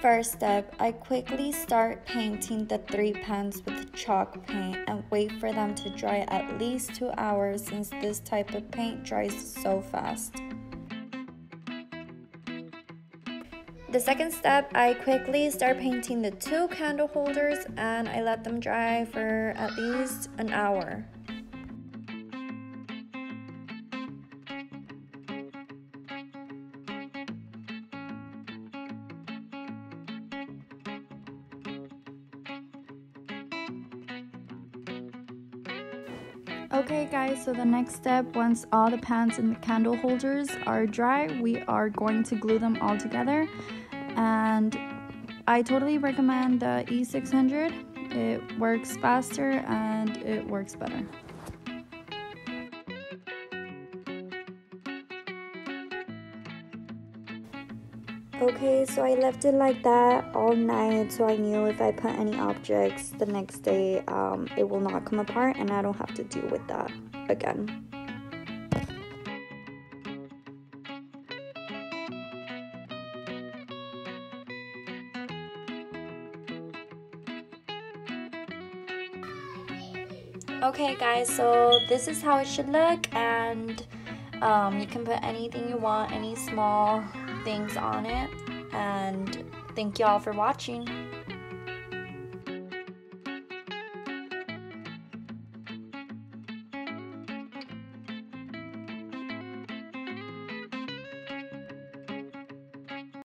first step, I quickly start painting the 3 pans with chalk paint and wait for them to dry at least 2 hours since this type of paint dries so fast. The second step, I quickly start painting the 2 candle holders and I let them dry for at least an hour. Okay guys, so the next step, once all the pans and the candle holders are dry, we are going to glue them all together. And I totally recommend the E600. It works faster and it works better. Okay, so I left it like that all night so I knew if I put any objects the next day, it will not come apart and I don't have to deal with that again. Okay guys, so this is how it should look, and you can put anything you want, any small things on it, and thank y'all for watching.